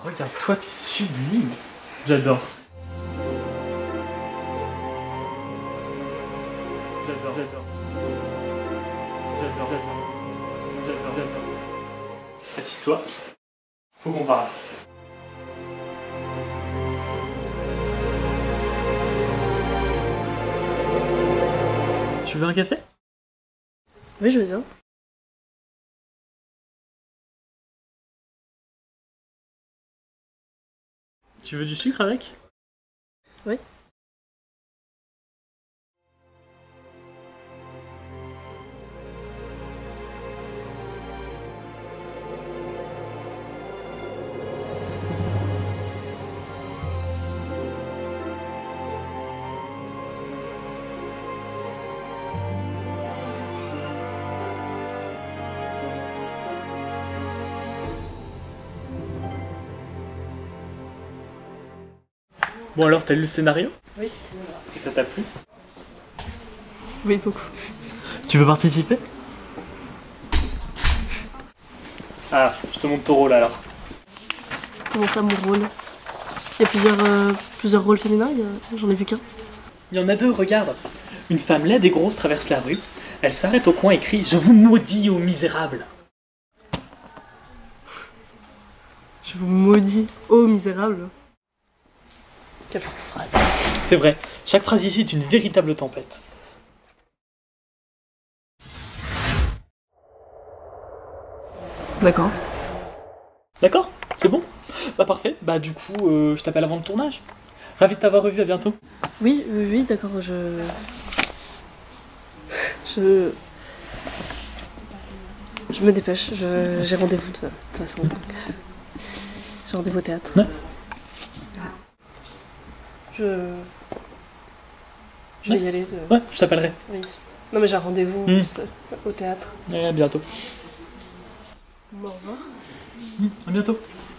Regarde-toi, t'es sublime. J'adore. J'adore. Assis-toi. Faut qu'on parle. Tu veux un café? Oui, je veux bien. Tu veux du sucre avec? Oui. Bon alors, t'as lu le scénario? Oui. Et ça t'a plu? Oui, beaucoup. Tu veux participer? Ah, je te montre ton rôle alors. Comment ça, mon rôle? Il y a plusieurs rôles féminins, j'en ai vu qu'un. Il y en a deux, regarde. Une femme laide et grosse traverse la rue. Elle s'arrête au coin et crie « Je vous maudis, ô misérables !» Je vous maudis, ô misérable. Quelle forte phrase. C'est vrai, chaque phrase ici est une véritable tempête. D'accord. D'accord? C'est bon? Bah parfait, bah du coup, je t'appelle avant le tournage. Ravi de t'avoir revu, à bientôt. Oui, d'accord, je me dépêche, j'ai rendez-vous de toute façon. J'ai rendez-vous au théâtre. Ouais. Je vais y aller. Ouais, je t'appellerai. Oui. Non mais j'ai un rendez-vous au théâtre. À bientôt. Bon, au revoir. À bientôt.